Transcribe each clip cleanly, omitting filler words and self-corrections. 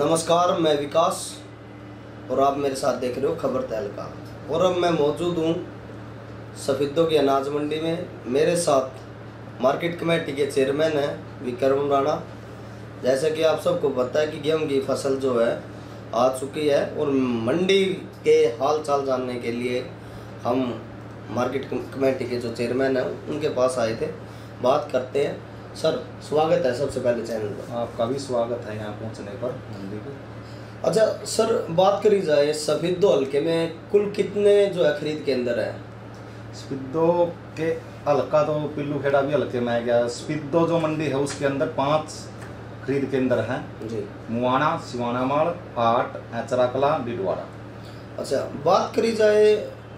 नमस्कार, मैं विकास और आप मेरे साथ देख रहे हो खबर तहलका। और अब मैं मौजूद हूँ सफेदों की अनाज मंडी में। मेरे साथ मार्केट कमेटी के चेयरमैन हैं विक्रम राणा। जैसे कि आप सबको पता है कि गेहूं की फसल जो है आ चुकी है और मंडी के हाल चाल जानने के लिए हम मार्केट कमेटी के जो चेयरमैन हैं उनके पास आए थे। बात करते हैं। सर, स्वागत है सबसे पहले चैनल पर। आपका भी स्वागत है यहाँ पहुँचने पर मंडी पे। अच्छा सर, बात करी जाए सफेदो हल्के में कुल कितने जो है खरीद केंद्र है? सफेदो के हल्का तो पिल्लू खेड़ा भी हल्के में आ गया। सफेदो जो मंडी है उसके अंदर 5 खरीद केंद्र हैं जी। मुआना, सिवानामाल, हाट, चराकला, बिडवाड़ा। अच्छा, बात करी जाए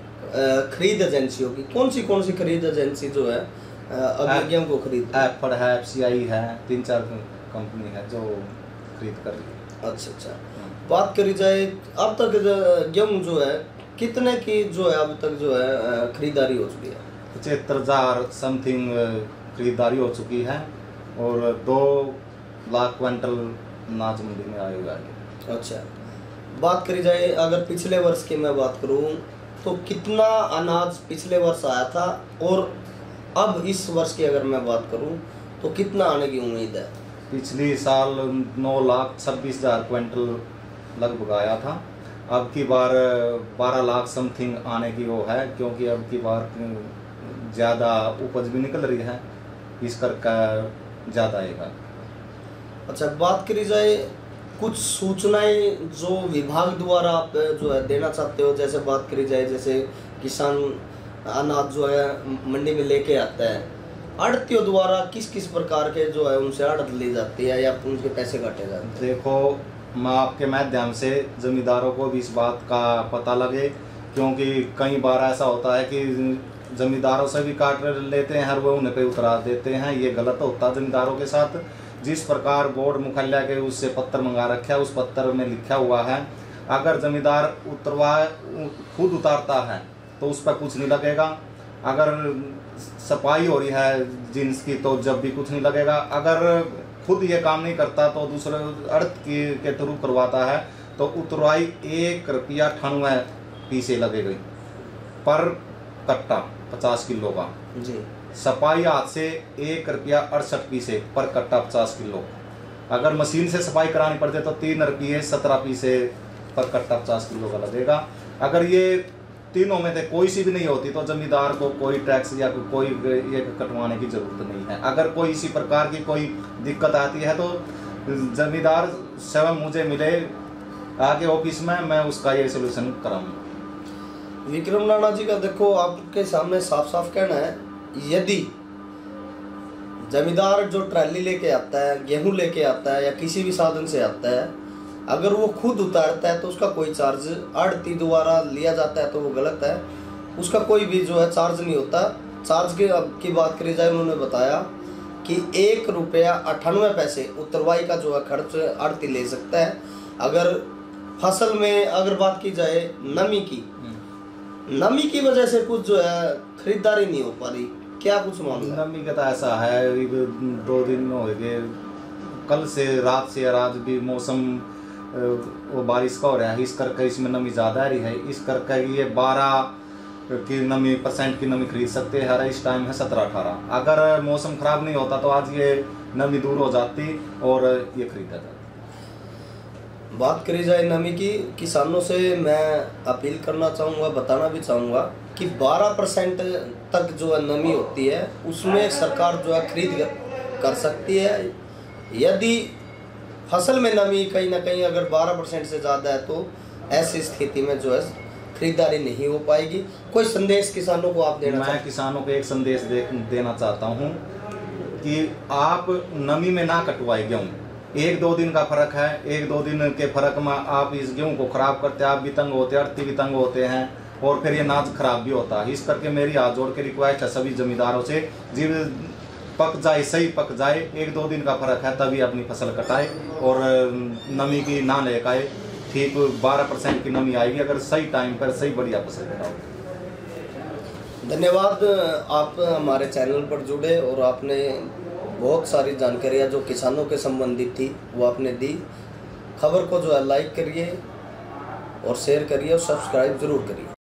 खरीद एजेंसियों की, कौन सी खरीद एजेंसी जो है अभी गेहूं को खरीद? एफड है, FCI है, 3-4 कंपनी है जो खरीद कर रही है। अच्छा। बात करी जाए अब तक गेहूं जो है कितने की जो है अब तक जो है खरीदारी हो चुकी है? 75,000 समथिंग खरीदारी हो चुकी है और 2 लाख क्विंटल अनाज मंडी में आएगा। अच्छा, बात करी जाए अगर पिछले वर्ष की मैं बात करूं तो कितना अनाज पिछले वर्ष आया था और अब इस वर्ष की अगर मैं बात करूं तो कितना आने की उम्मीद है? पिछली साल 9,26,000 क्विंटल लगभग आया था। अब की बार 12 लाख समथिंग आने की वो है, क्योंकि अब की बार ज़्यादा उपज भी निकल रही है, इस करके ज़्यादा आएगा। अच्छा, बात करी जाए कुछ सूचनाएं जो विभाग द्वारा आप जो है देना चाहते हो, जैसे बात करी जाए जैसे किसान अनाज जो है मंडी में लेके आता है, आड़तियों द्वारा किस किस प्रकार के जो है उनसे आड़त ली जाती है या उनके पैसे काटे जाते हैं? देखो, मैं आपके माध्यम से जमींदारों को भी इस बात का पता लगे, क्योंकि कई बार ऐसा होता है कि जमींदारों से भी काट लेते हैं और वो उन्हें पे उतरा देते हैं। ये गलत होता है जमींदारों के साथ। जिस प्रकार बोर्ड मुख्यालय के उससे पत्र मंगा रखा है, उस पत्र में लिखा हुआ है अगर जमींदार खुद उतारता है तो उस पर कुछ नहीं लगेगा। अगर सफाई हो रही है जिन्स की तो जब भी कुछ नहीं लगेगा। अगर खुद ये काम नहीं करता तो दूसरे अर्थ के थ्रू करवाता है तो उतरवाई 1 रुपया 98 पैसे लगेगी पर कट्टा 50 किलो का जी। सफाई हाथ से 1 रुपया 68 पैसे पर कट्टा 50 किलो। अगर मशीन से सफाई करानी पड़ती तो 3 रुपये 17 पैसे पर कट्टा 50 किलो का लगेगा। अगर ये तीनों में से कोई सी भी नहीं होती तो जमींदार को कोई टैक्स या कोई ये कटवाने की जरूरत नहीं है। अगर कोई इसी प्रकार की कोई दिक्कत आती है तो जमींदार स्वयं मुझे मिले आगे ऑफिस में, मैं उसका ये सोल्यूशन कराऊंगा। विक्रम राणा जी का देखो आपके सामने साफ साफ कहना है, यदि जमींदार जो ट्राली लेके आता है, गेहूं लेके आता है या किसी भी साधन से आता है, अगर वो खुद उतारता है तो उसका कोई चार्ज आड़ती द्वारा लिया जाता है तो वो गलत है। उसका कोई भी जो है चार्ज नहीं होता। चार्ज की बात करी जाए, उन्होंने बताया कि 1 रुपया 98 पैसे उतरवाई का जो है खर्च आड़ती ले सकता है। अगर फसल में अगर बात की जाए नमी की वजह से कुछ जो है खरीदारी नहीं हो पा रही, क्या कुछ मामला? नमी का तो ऐसा है, 2 दिन हो गए, कल से रात से आज भी मौसम वो बारिश का हो रहा है, इस करके इसमें नमी ज़्यादा आ रही है। इस करके ये 12% की नमी खरीद सकते हैं। इस टाइम है 17-18। अगर मौसम खराब नहीं होता तो आज ये नमी दूर हो जाती और ये खरीदा जाता। बात करी जाए नमी की, किसानों से मैं अपील करना चाहूँगा, बताना भी चाहूँगा कि 12% तक जो है नमी होती है उसमें सरकार जो है खरीद कर सकती है। यदि फसल में नमी कहीं ना कहीं अगर 12% से ज़्यादा है तो ऐसी स्थिति में जो है खरीदारी नहीं हो पाएगी। कोई संदेश किसानों को आप देना? मैं किसानों को एक संदेश देना चाहता हूँ कि आप नमी में ना कटवाए गेहूँ। 1-2 दिन का फर्क है, 1-2 दिन के फर्क में आप इस गेहूँ को खराब करते हैं, आप भी तंग होते हैं, आड़ती भी तंग होते हैं और फिर ये अनाज खराब भी होता है। इस करके मेरी हाथ जोड़ के रिक्वेस्ट है सभी जमींदारों से, जी पक जाए, सही पक जाए, 1-2 दिन का फर्क है तभी अपनी फसल कटाए और नमी की ना ले आए। ठीक 12% की नमी आएगी अगर सही टाइम पर सही बढ़िया फसल कटाओ। धन्यवाद, आप हमारे चैनल पर जुड़े और आपने बहुत सारी जानकारियाँ जो किसानों के संबंधित थी वो आपने दी। खबर को जो है लाइक करिए और शेयर करिए और सब्सक्राइब ज़रूर करिए।